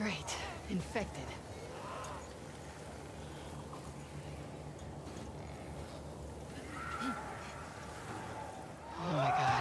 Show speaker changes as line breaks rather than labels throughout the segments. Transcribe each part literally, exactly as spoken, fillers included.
Great. Infected. Oh my god.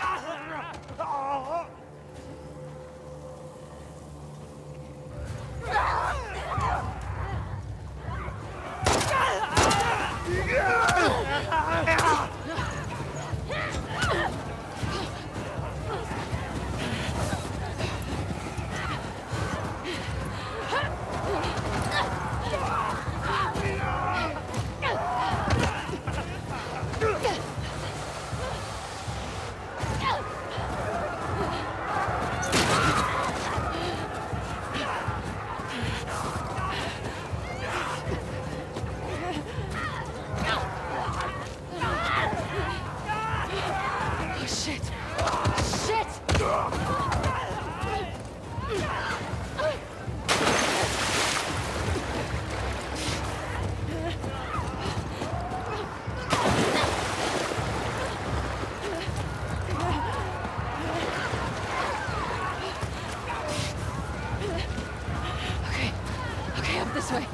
This way.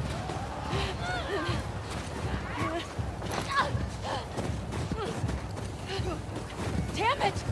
Damn it!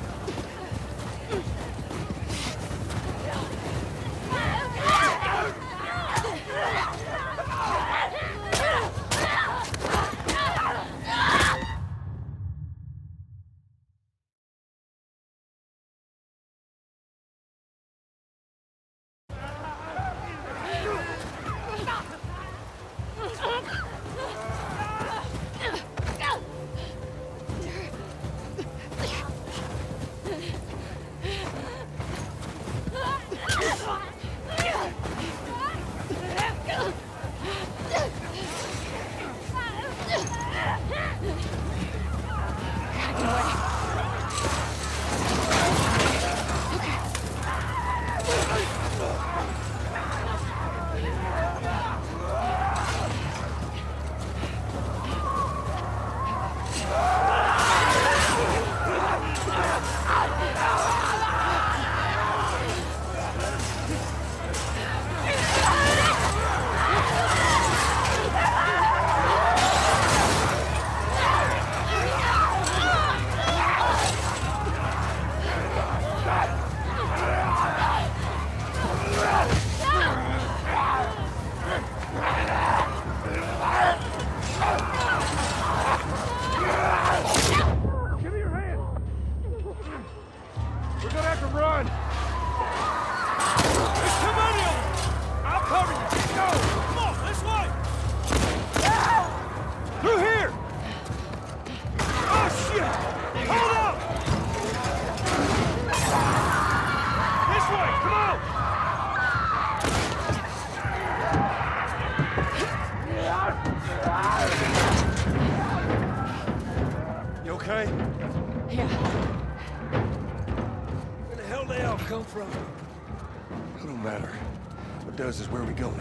Is where we going?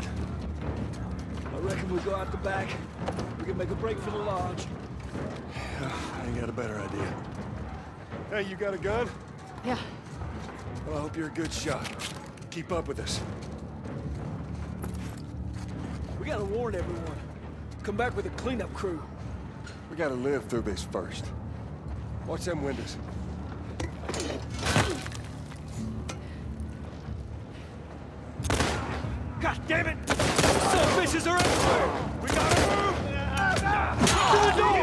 I reckon we go out the back. We can make a break for the lodge.
Yeah, I ain't got a better idea. Hey, you got a gun?
Yeah.
Well, I hope you're a good shot. Keep up with us.
We gotta warn everyone. Come back with a cleanup crew.
We gotta live through this first. Watch them windows.
God damn it! Some bitches are everywhere! We gotta move! To the door!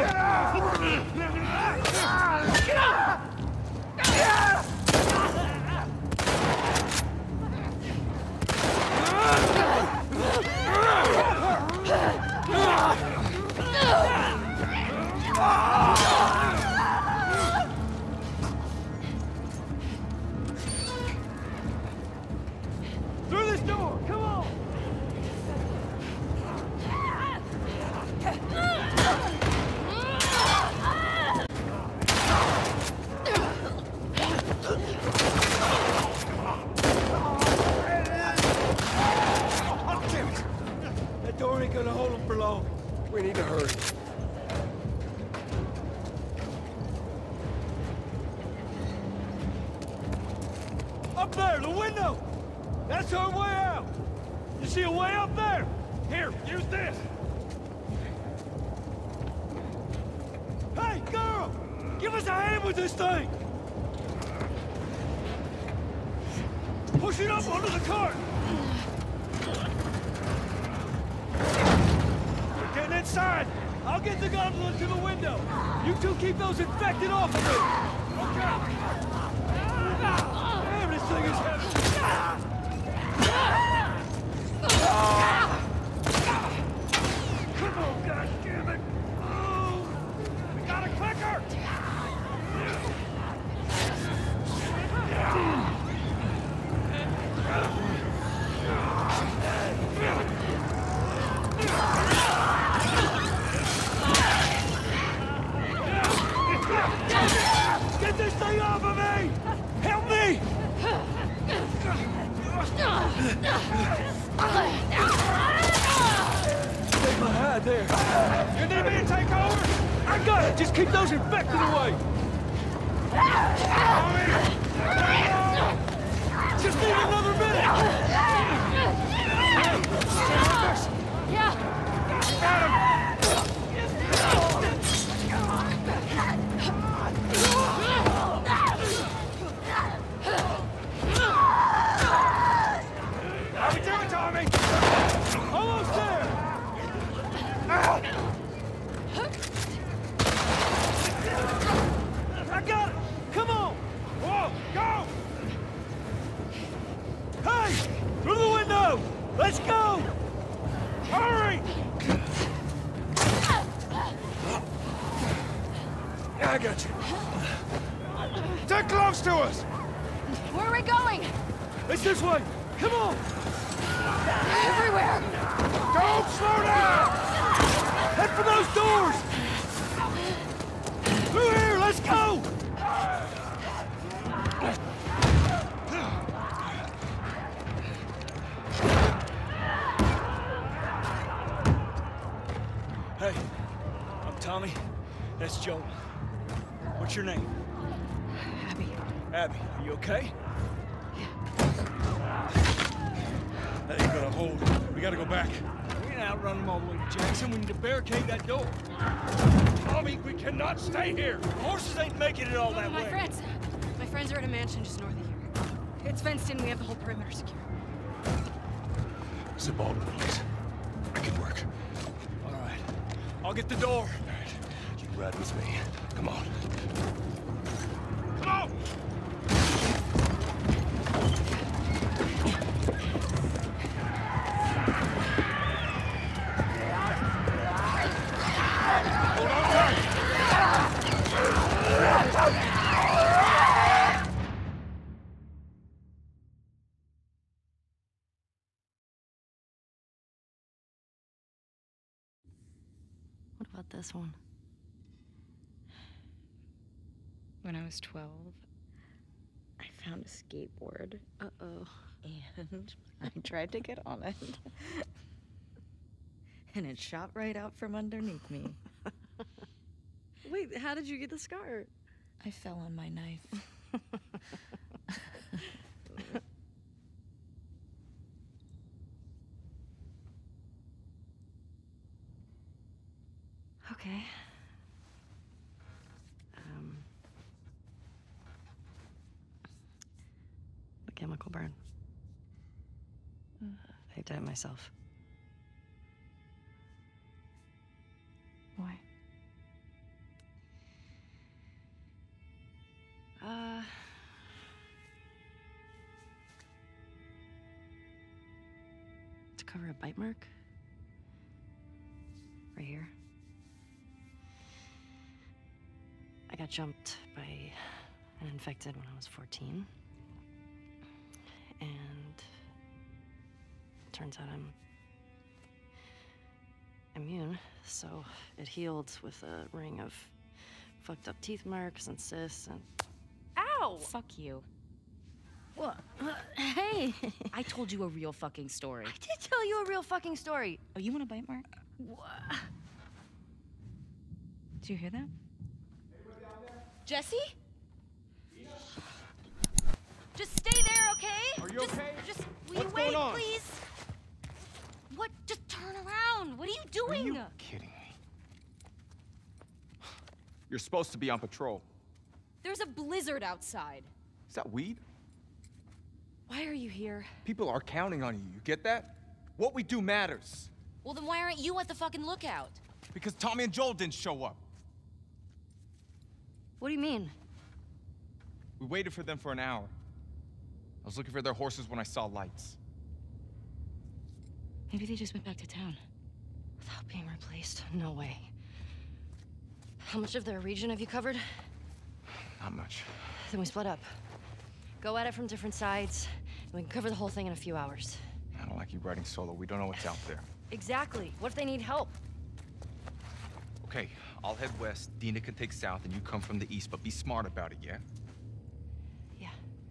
Through this door! Come on! That door ain't gonna hold them for long.
We need to hurry.
Up there, the window! That's our way out! You see a way up there? Here, use this. Hey, girl! Give us a hand with this thing! Push it up onto the cart! We're getting inside! I'll get the gondola to the window! You two keep those infected off of me! Okay! Damn, this thing is heavy! Come on, goddammit! Oh! We got a clicker! Get this thing off of me! Help me! Take my hide there. You need me to take over? I got it! Just keep those infected away! Just need another minute! Hey, stay with us!
Yeah.
Got him! How we doing, Tommy? Almost there! Ah! I got it! Come on! Whoa, go! Hey! Through the window! Let's go! Hurry! I got you. They're close to us!
Where are we going?
It's this way! Come on!
Everywhere!
Don't slow down! Head for those doors! Through here, let's go! Hey, I'm Tommy. That's Joel. What's your name?
Abby.
Abby, are you okay? That ain't gonna hold. We gotta go back. We ain't outrun them all the way to Jackson. We need to barricade that door. Tommy, we cannot stay here. The horses ain't making it all that
My
way.
friends. My friends are at a mansion just north of here. It's fenced in. We have the whole perimeter secure.
Zip Baldwin, please. I can work.
All right. I'll get the door.
All right. You can ride with me. Come on.
Come on! Hold on tight!
What about this one? When I was twelve, I found a skateboard. Uh-oh.
And I tried to get on it. And it shot right out from underneath me.
Wait, how did you get the scar?
I fell on my knife.
Okay. Um... The chemical burn. I did it myself.
Why?
Uh... To cover a bite mark. Right here. I got jumped by an infected when I was fourteen. And turns out I'm immune, so it healed with a ring of fucked up teeth marks and cysts and...
Ow! Fuck you.
What? Uh, hey!
I told you a real fucking story.
I did tell you a real fucking story.
Oh, you want a bite mark?
What?
Did you hear that? Jesse?
Just stay there, okay?
Are you
just,
okay?
Just, will
What's
you wait,
going on?
please?
What? Just turn around. What are you doing?
Are you kidding me? You're supposed to be on patrol.
There's a blizzard outside.
Is that weed?
Why are you here?
People are counting on you, you get that? What we do matters.
Well, then why aren't you at the fucking lookout?
Because Tommy and Joel didn't show up.
What do you mean?
We waited for them for an hour. I was looking for their horses when I saw lights.
Maybe they just went back to town. Without being replaced? No way. How much of their region have you covered?
Not much.
Then we split up. Go at it from different sides, and we can cover the whole thing in a few hours.
I don't like you riding solo. We don't know what's out there.
Exactly. What if they need help?
Okay, I'll head west, Dina can take south, and you come from the east, but be smart about it, yeah?
Yeah.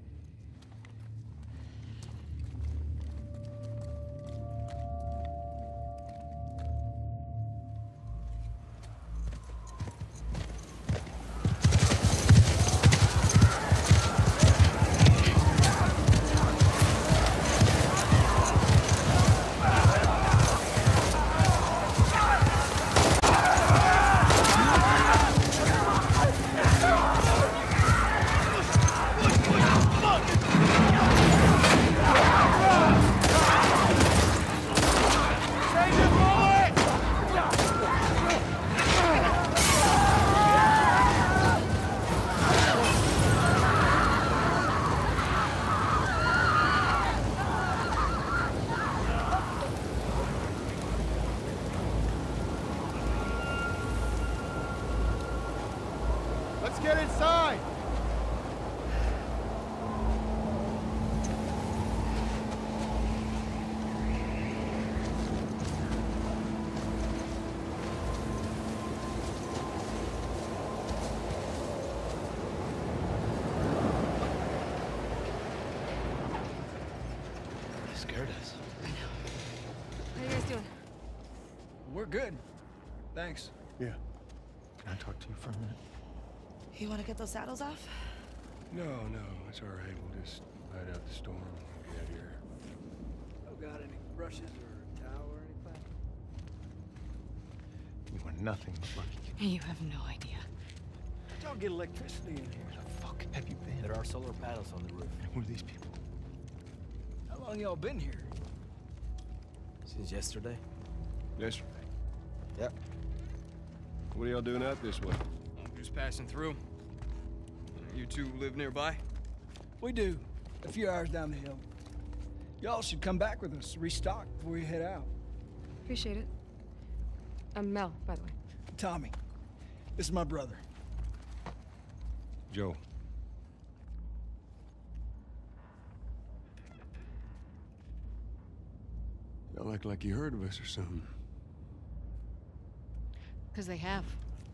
Let's get inside!
They scared us.
How you guys doing?
We're good. Thanks.
Yeah. Can I talk to you for a minute?
You want to get those saddles off?
No, no, it's all right. We'll just ride out the storm and get here.
Oh, got any brushes or towel or anything?
You want nothing but lucky.
You have no idea.
Y'all get electricity in here.
Where the fuck have you been?
There are solar panels on the roof.
And who are these people?
How long y'all been here?
Since yesterday.
Yesterday.
Yep.
What are y'all doing out this way?
I'm just passing through. You two live nearby?
We do. A few hours down the hill. Y'all should come back with us, restock before you head out.
Appreciate it. I'm Mel, by the way.
Tommy, this is my brother.
Joe. Y'all act like you heard of us or something.
Because they have.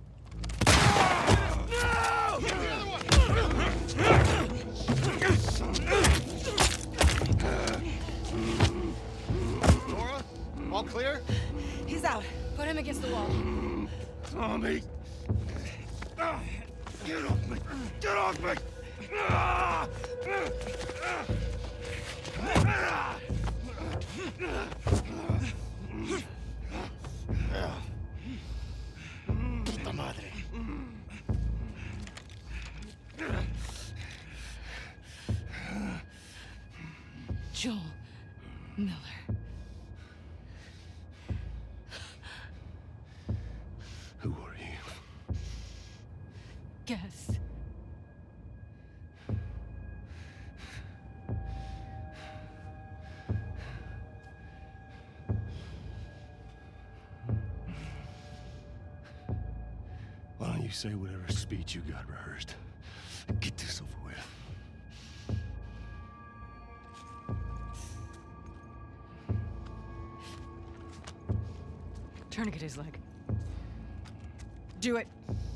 Laura, all clear?
He's out. Put him against the wall.
Tommy! Get off me! Get off me!
Puta madre.
Joel Miller.
Who are you?
Guess.
Why don't you say whatever speech you got rehearsed and get this over with?
Tourniquet his leg. Do it.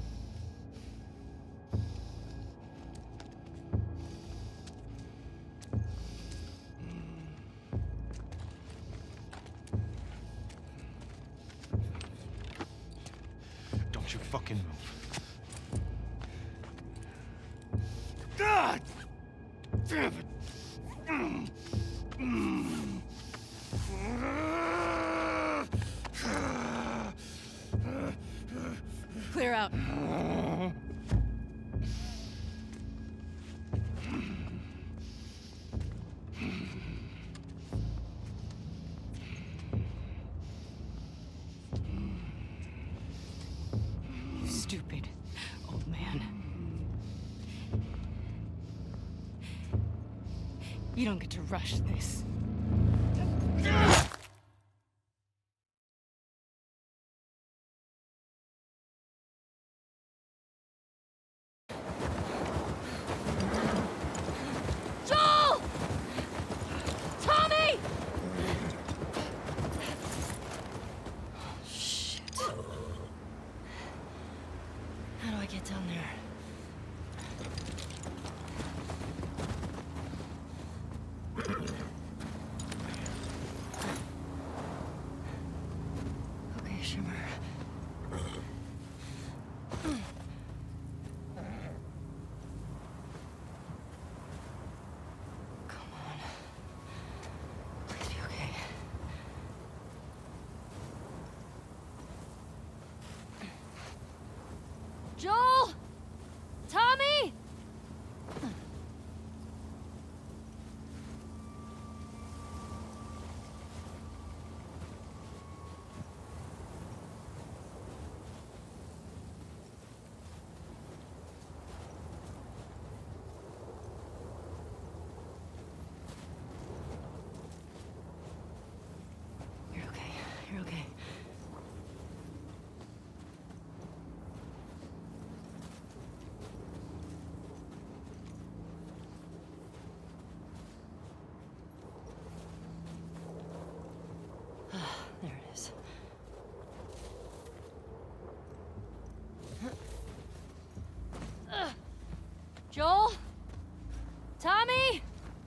Don't you fucking move.
God! Damn it! Mm. Mm.
stupid old man. You don't get to rush this.
Joel! Tommy!
Shit. How do I get down there? Okay, Shimmer. Come on. Please be okay.
Joel! Tommy!
You're okay. You're okay. Ah, there it is.
Joel? Tommy?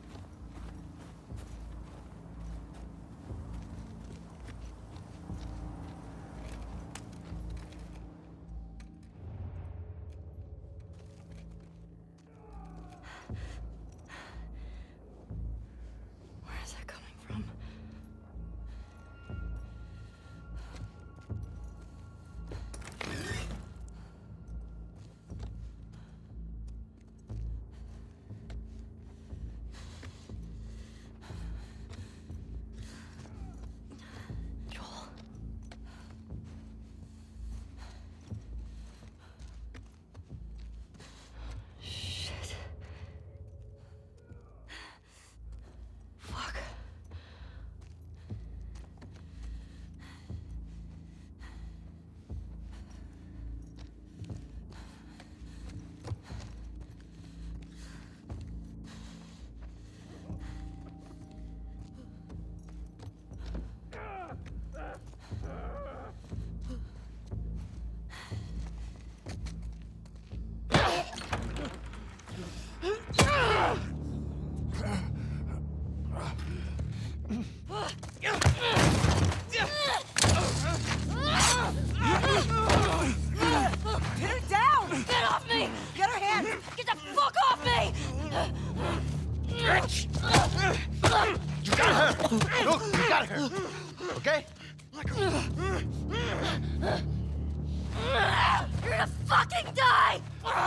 Where is that coming from? Joel. Shit. Fuck.
Pin her down!
Get off me!
Get her hand!
Get the fuck off me!
You got her! Look, you got her! Okay?
You're gonna fucking die!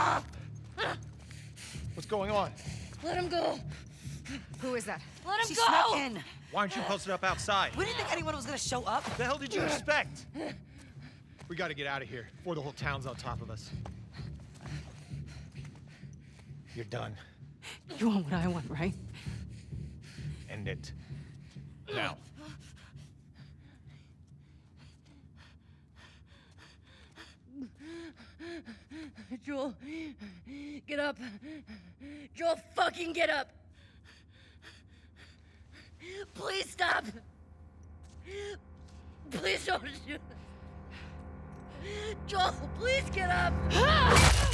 What's going on?
Let him go!
Who is that?
Let him
She
go!
snuck in.
Why aren't you posted up outside?
We didn't think anyone was gonna show up.
What the hell did you expect? We gotta get out of here before the whole town's on top of us. You're done.
You want what I want, right?
End it. Now.
Joel, get up. Joel, fucking get up. Please stop. Please don't shoot us. Joel, please get up. No!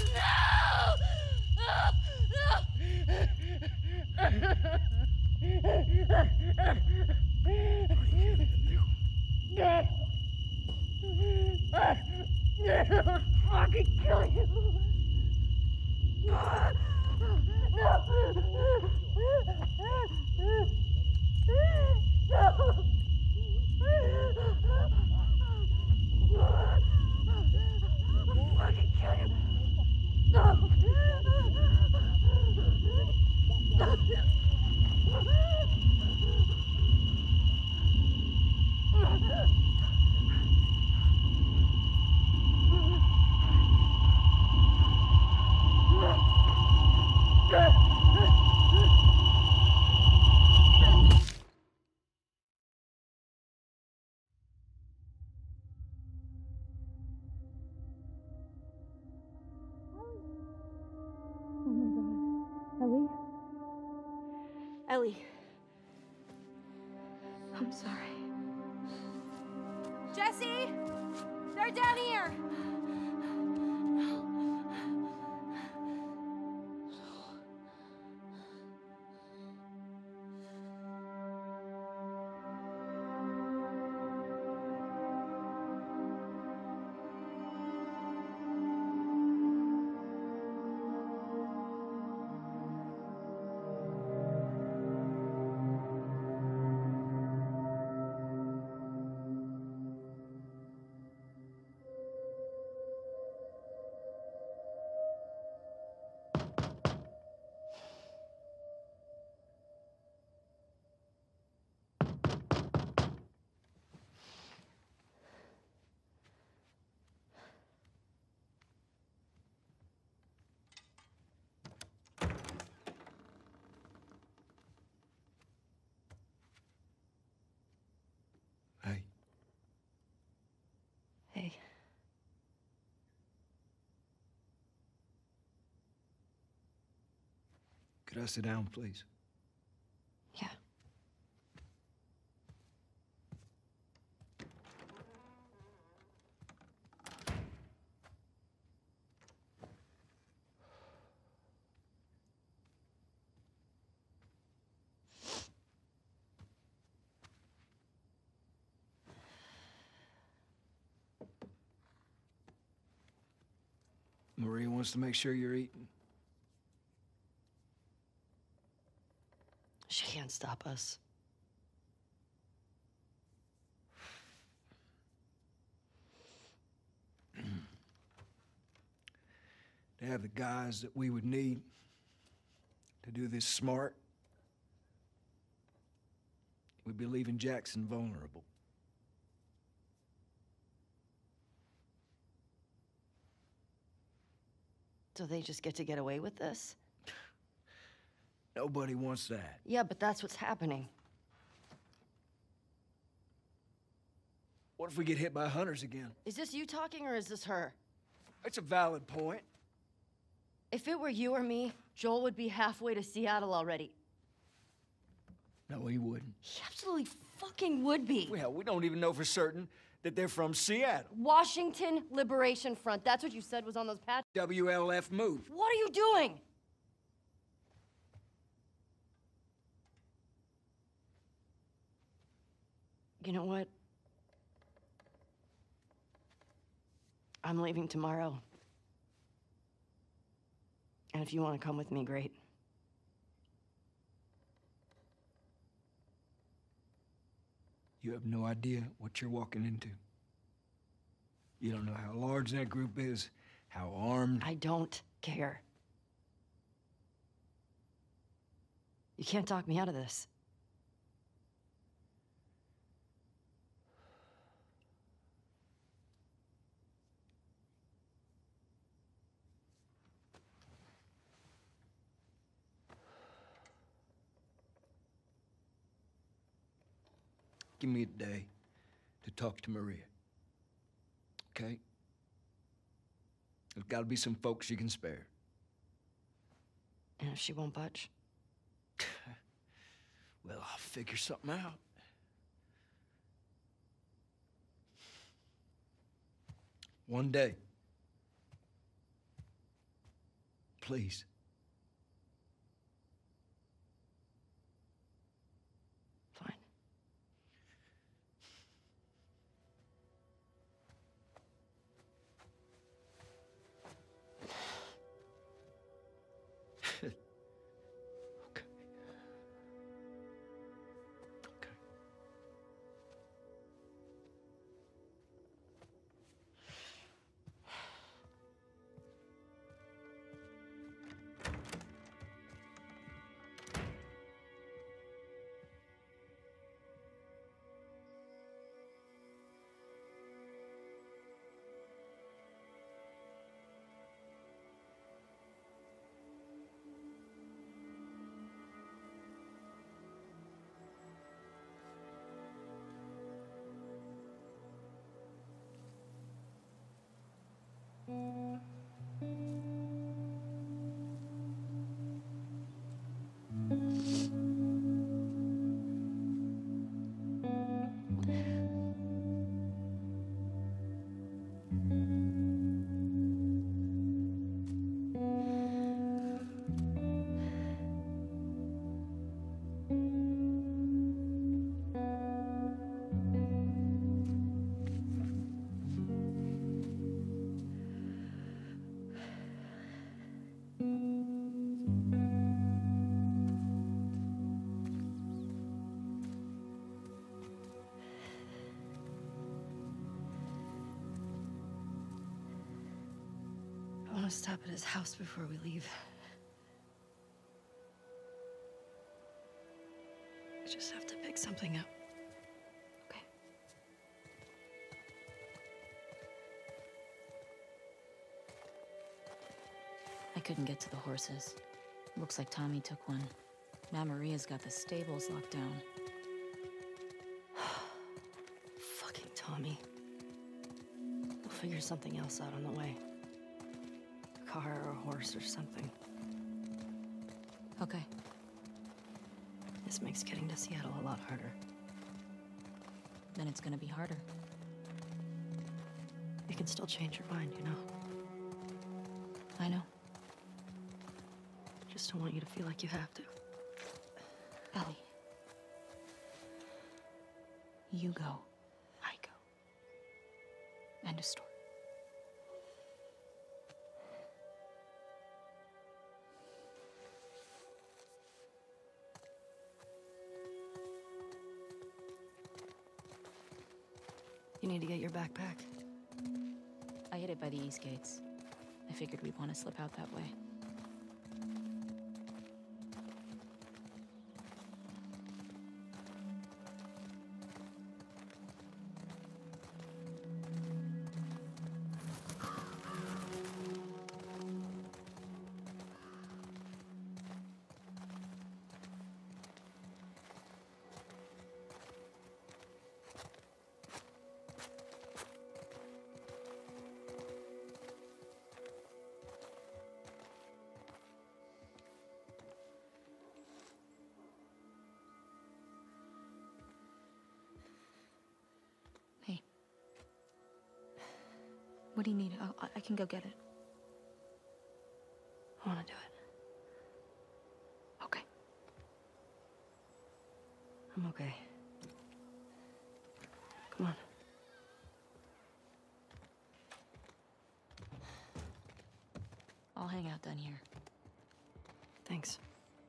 I'll fucking kill you. No.
Ellie. I'm sorry.
Jesse! They're down here!
Hey.
Hey.
Could I sit down, please?
Yeah.
Maria wants to make sure you're eating.
She can't stop us.
To have the guys that we would need to do this smart, we'd be leaving Jackson vulnerable.
So they just get to get away with this?
Nobody wants that.
Yeah, but that's what's happening.
What if we get hit by hunters again?
Is this you talking or is this her?
That's a valid point.
If it were you or me, Joel would be halfway to Seattle already.
No, he wouldn't.
He absolutely fucking would be.
Well, we don't even know for certain that they're from Seattle.
Washington Liberation Front. That's what you said was on those patches.
W L F move.
What are you doing? You know what? I'm leaving tomorrow. And if you want to come with me, great.
You have no idea what you're walking into. You don't know how large that group is, how armed.
I don't care. You can't talk me out of this.
Give me a day to talk to Maria. Okay? There's got to be some folks you can spare.
And if she won't budge?
Well, I'll figure something out. One day. Please.
Fine.
Okay. Okay.
want to stop at his house before we leave. We just have to pick something up. Okay?
I couldn't get to the horses. Looks like Tommy took one. Now Maria's got the stables locked down.
Fucking Tommy. We'll figure something else out on the way. A car or a horse or something.
Okay.
This makes getting to Seattle a lot harder.
Then it's gonna be harder.
You can still change your mind, you know?
I know.
Just don't want you to feel like you have to.
Ellie. You go. I go. End of story.
You need to get your backpack.
I hid it by the east gates. I figured we'd want to slip out that way. Hey. What do you need? I'll, I can go get it.
I want to do it.
Okay.
I'm okay. Come on.
I'll hang out down here.
Thanks.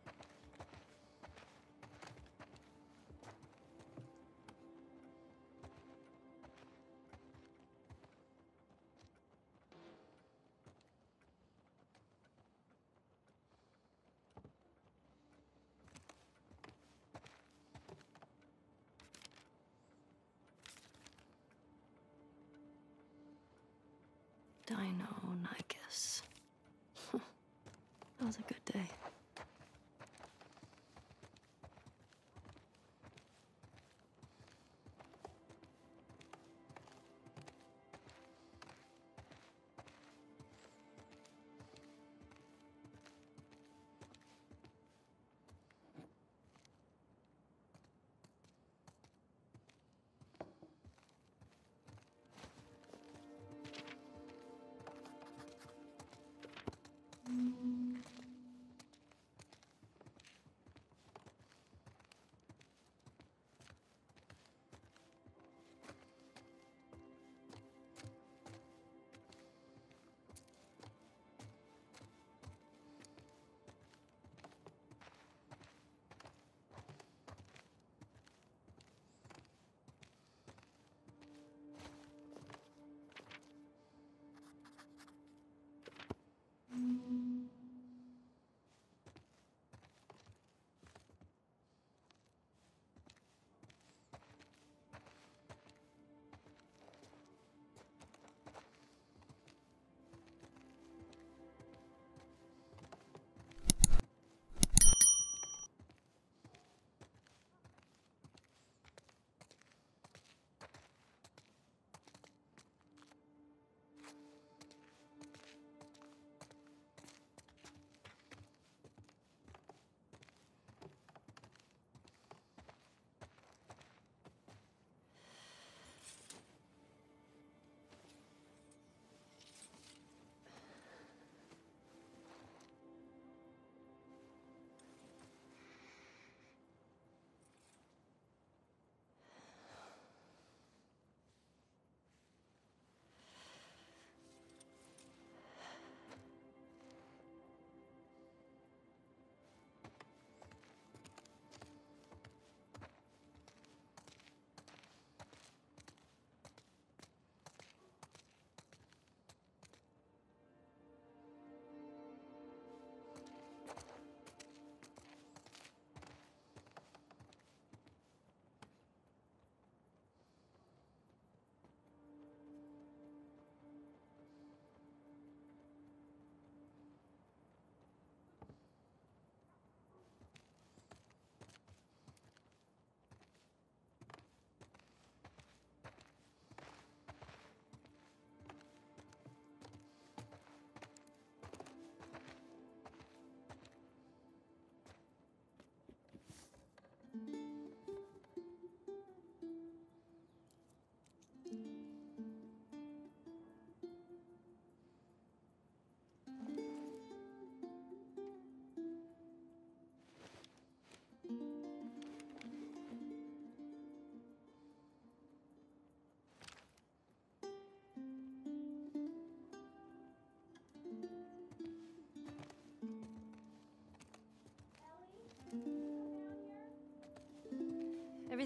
Dino-nicus. That was a good day.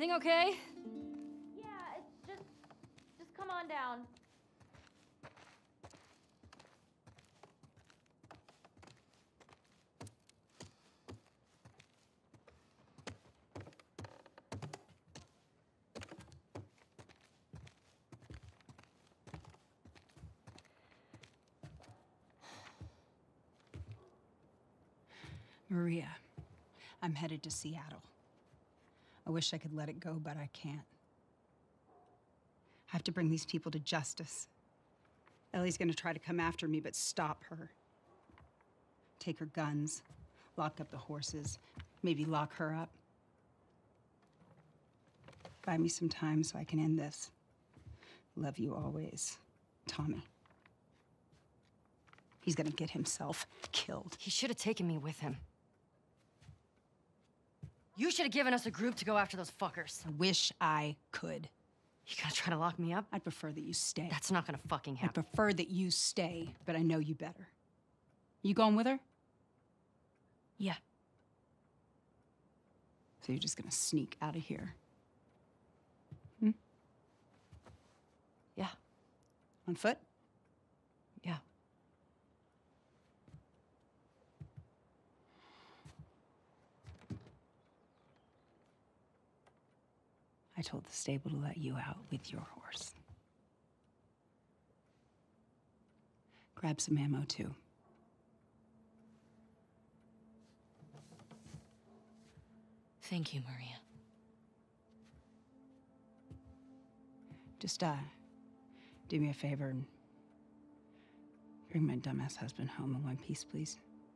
Everything okay?
Yeah, it's just... just come on down.
Maria, I'm headed to Seattle. I wish I could let it go, but I can't. I have to bring these people to justice. Ellie's gonna try to come after me, but stop her. Take her guns, lock up the horses, maybe lock her up. Buy me some time so I can end this. Love you always, Tommy. He's gonna get himself killed.
He should have taken me with him. You should have given us a group to go after those fuckers.
I wish I could.
You gonna try to lock me up?
I'd prefer that you stay.
That's not gonna fucking
I
happen.
prefer that you stay, but I know you better. You going with her?
Yeah.
So you're just gonna sneak out of here? Hmm?
Yeah.
On foot?
Yeah.
I told the stable to let you out with your horse. Grab some ammo, too.
Thank you, Maria.
Just, uh, do me a favor and bring my dumbass husband home in one piece, please.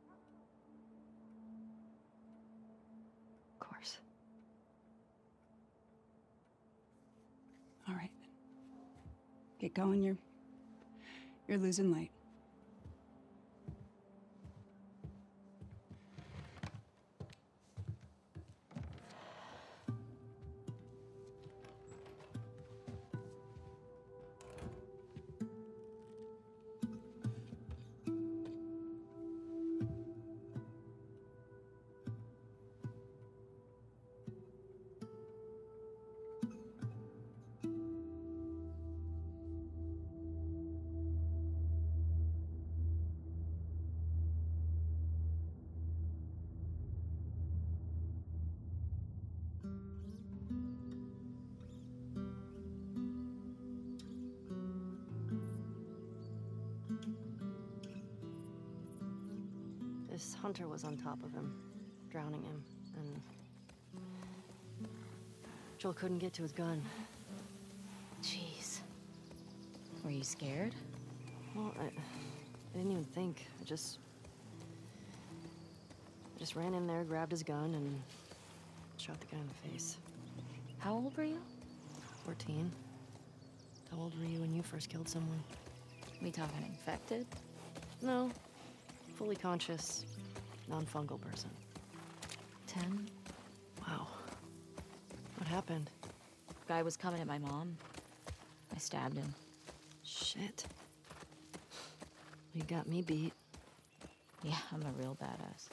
Of course.
All right. Get going, you're... you're losing light.
This hunter was on top of him, drowning him, and Joel couldn't get to his gun.
Jeez. Were you scared?
Well, I, I didn't even think. I just... I just ran in there, grabbed his gun, and shot the guy in the face.
How old were you?
fourteen. How old were you when you first killed someone?
We talking infected?
No. Fully conscious, non-fungal person.
Ten?
Wow. What happened?
Guy was coming at my mom. I stabbed him.
Shit. You got me beat.
Yeah, I'm a real badass.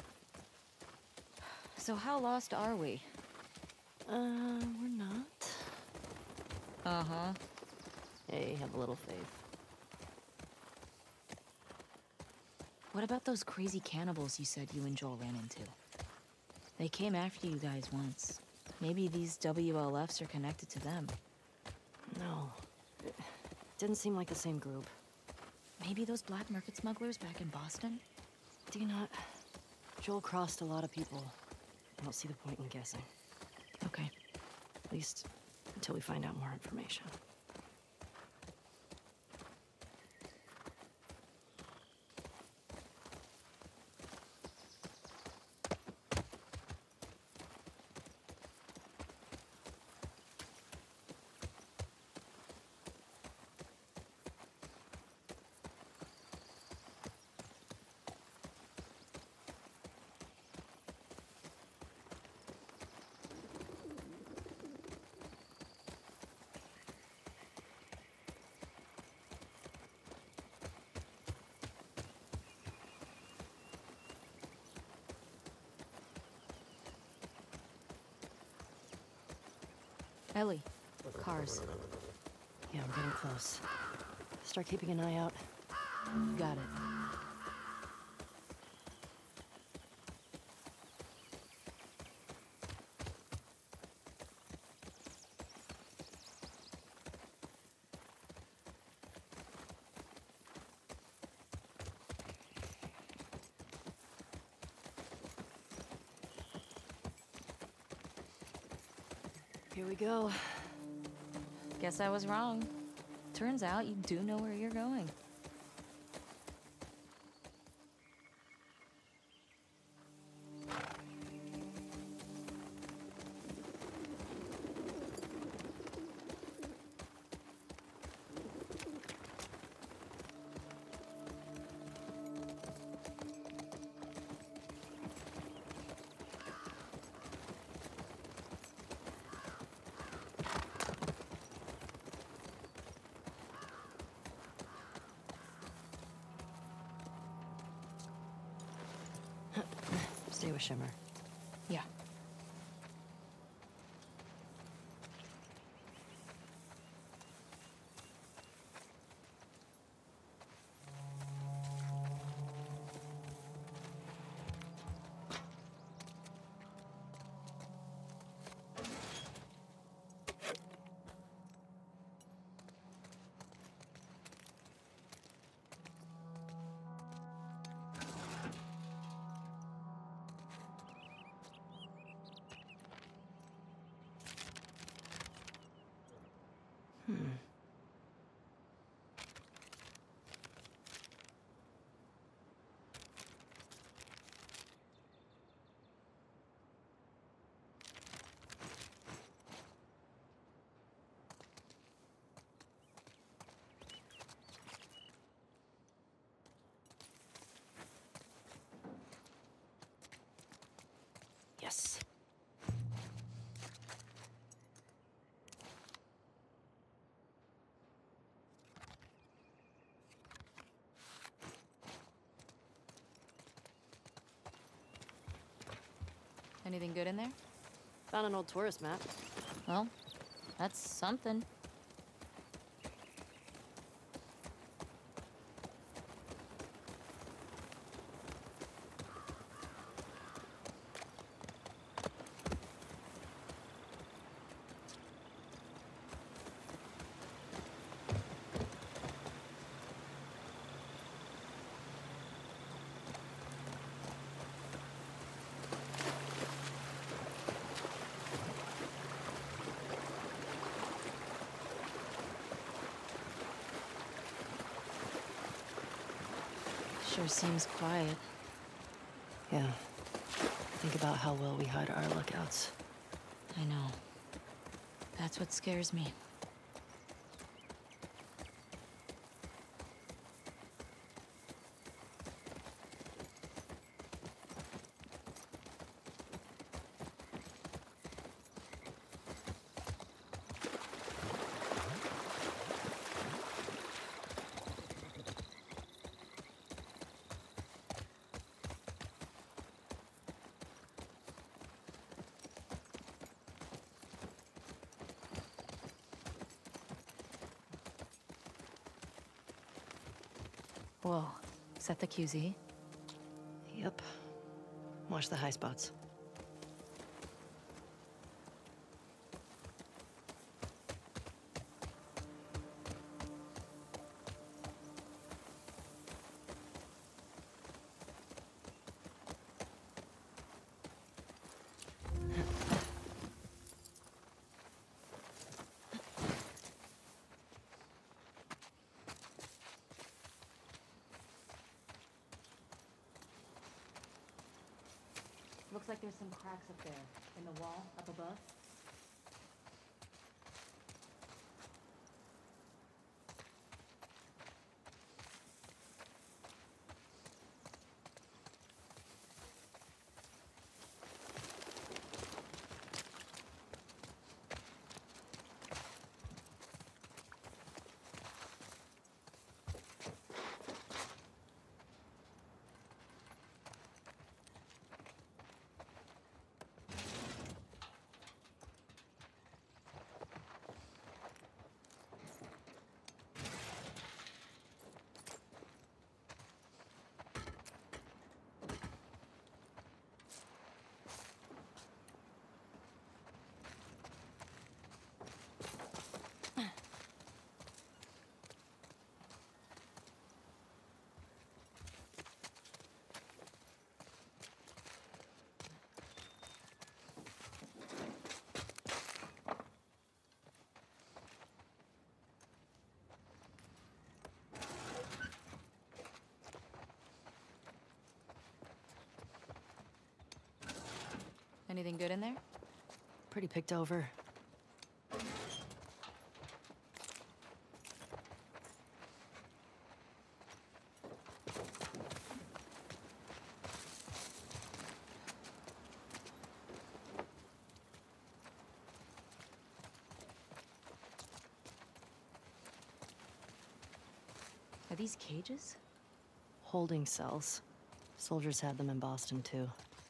So how lost are we?
Uh, we're not.
Uh-huh.
Hey, have a little faith.
What about those crazy cannibals you said you and Joel ran into? They came after you guys once. Maybe these W L Fs are connected to them.
No. It didn't seem like the same group.
Maybe those black market smugglers back in Boston?
Do you not? Joel crossed a lot of people. I don't see the point in guessing.
Okay.
At least until we find out more information.
Ellie, cars.
Yeah, we're getting close. Start keeping an eye out.
Got it.
Here we go.
Guess I was wrong. Turns out you do know where you're going.
Stay with Shimmer.
Yeah.
Hmm. Yes.
Anything good in there?
Found an old tourist map.
Well, that's something.
Sure seems quiet. Yeah. Think about how well we hide our lookouts.
I know. That's what scares me. Whoa. Is that the Q Z?
Yep. Watch the high spots.
Looks like there's some cracks up there, in the wall, up above. Anything good in there?
Pretty picked over.
Are these cages?
Holding cells. Soldiers had them in Boston, too.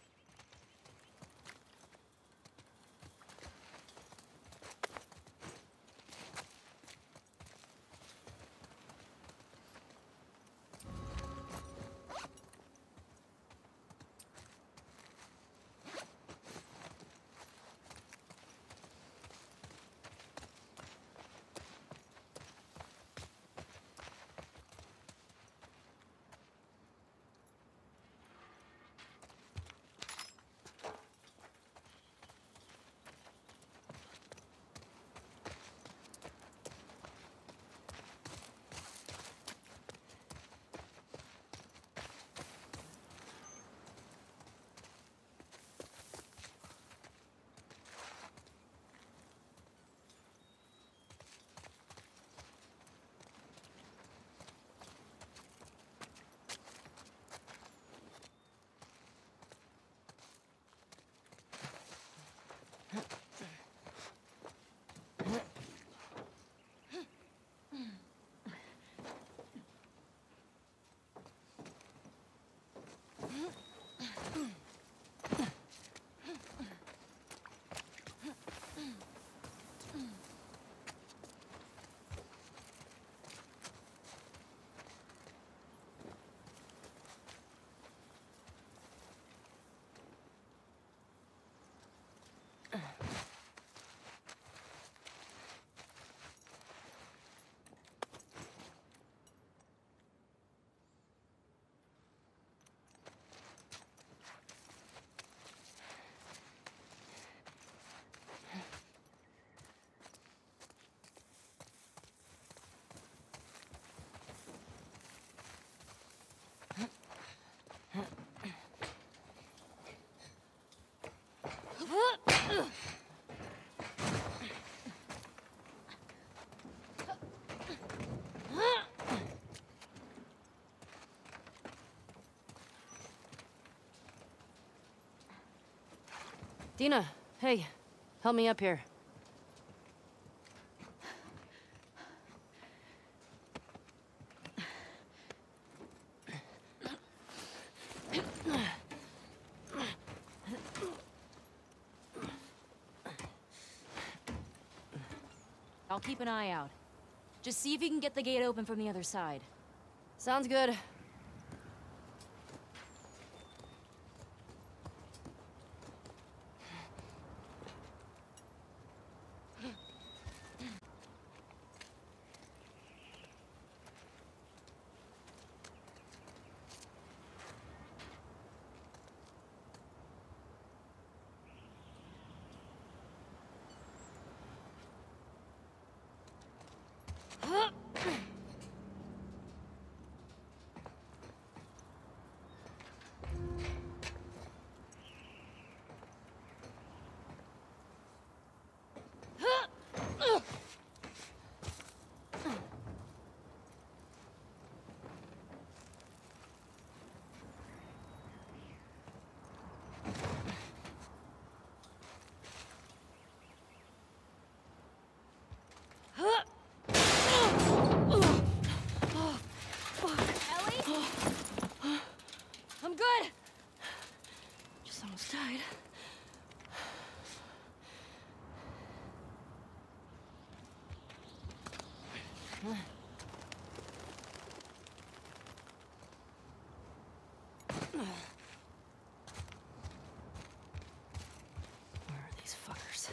Dina, hey, help me up here.
I'll keep an eye out. Just see if you can get the gate open from the other side.
Sounds good.
I'm good!
Just almost died. Where are these fuckers?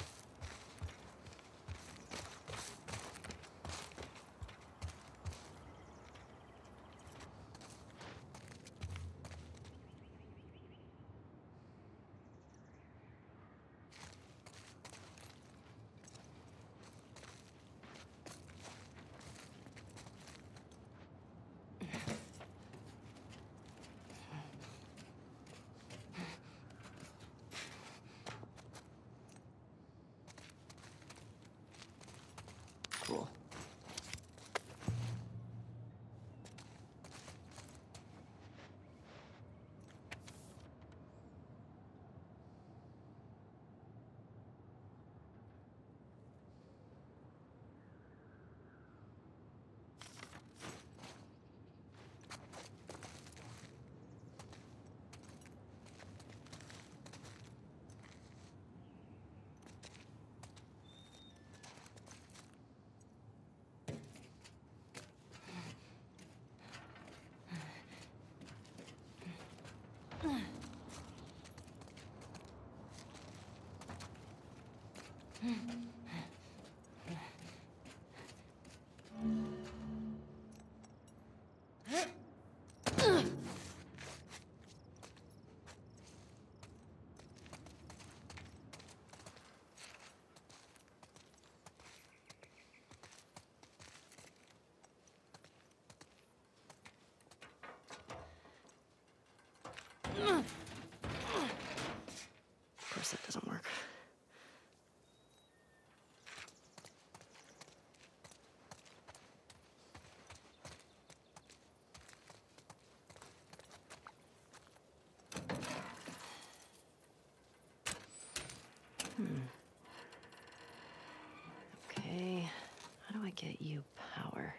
Of course, that doesn't work. Hmm. Okay, how do I get you power?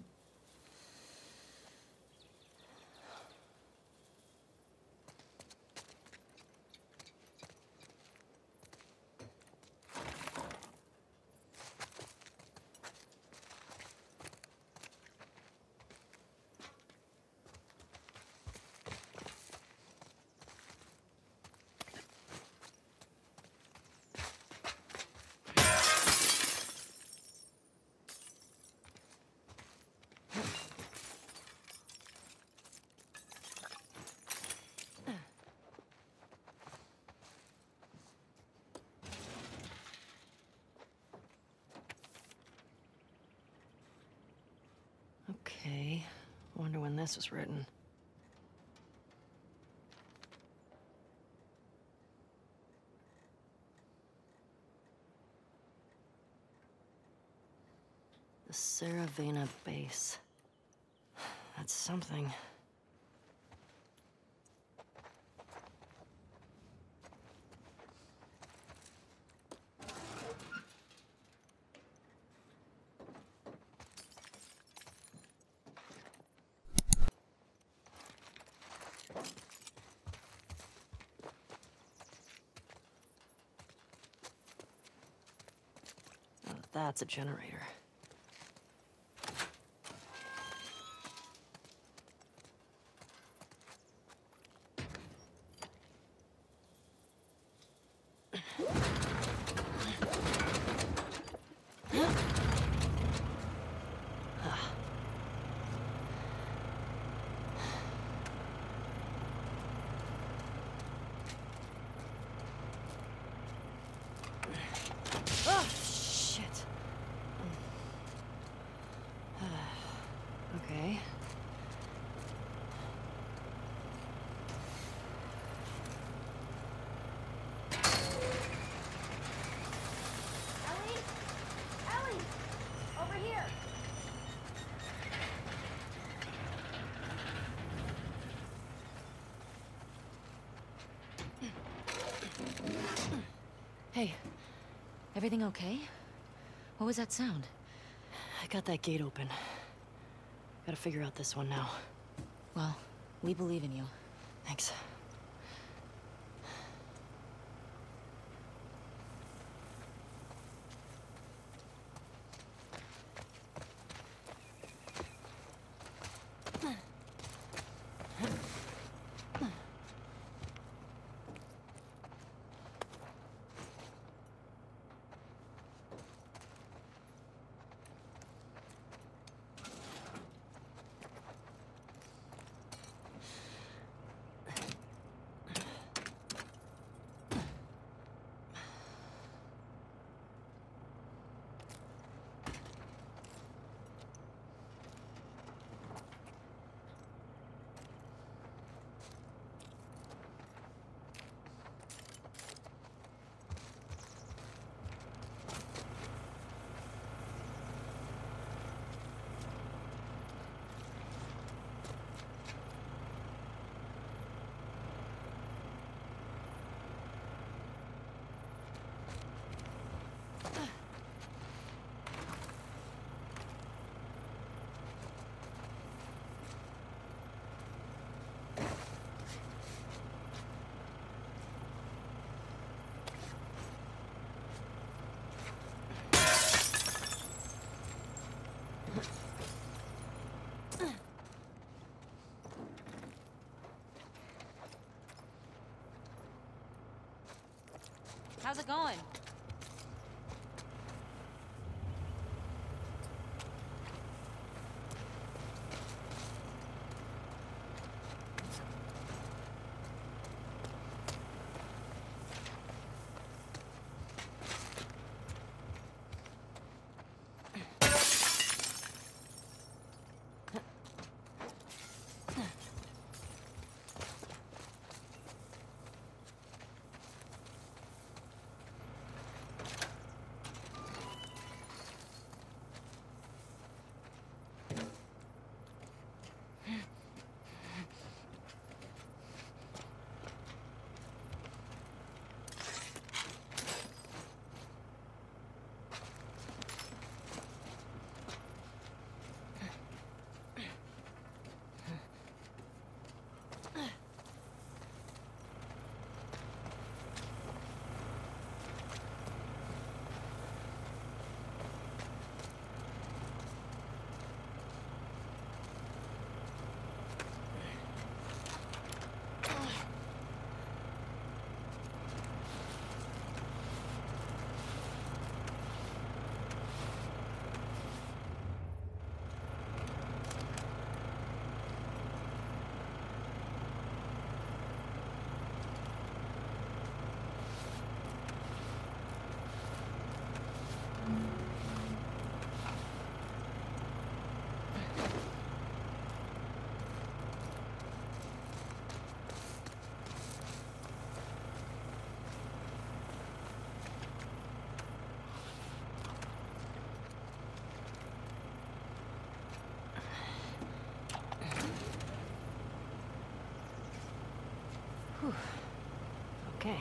Okay, wonder when this was written. The Saravana base. That's something. Oh, that's a generator. Oh, shit. Okay.
Ellie? Ellie! Over here!
Hey, everything okay? What was that sound?
I got that gate open. Gotta figure out this one now.
Well, we believe in you.
Thanks.
How's it going?
Okay.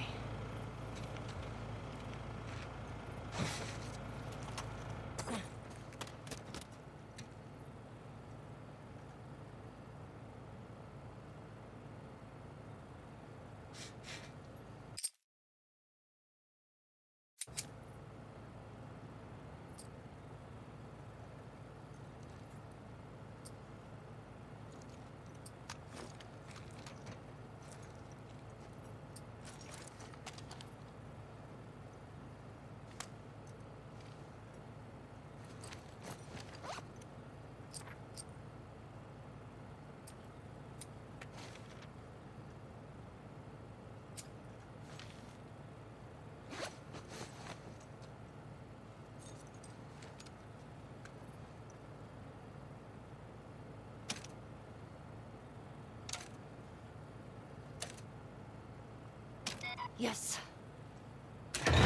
Yes.
Well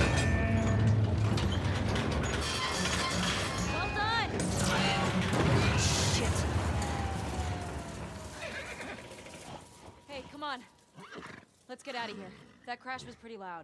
done!
Shit.
Hey, come on. Let's get out of here. That crash was pretty loud.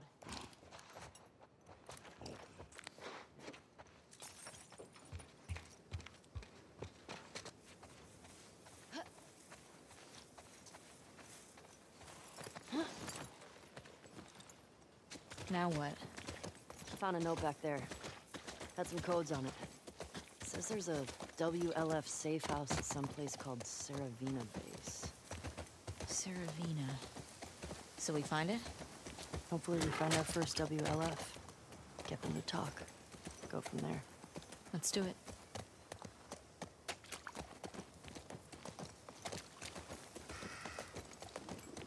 Now what?
I found a note back there. Had some codes on it. It says there's a W L F safe house at some place called Saravina Base.
Saravina. So we find it?
Hopefully we find our first W L F. Get them to talk. Go from there.
Let's do it.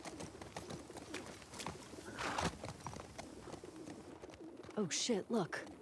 Oh shit, look.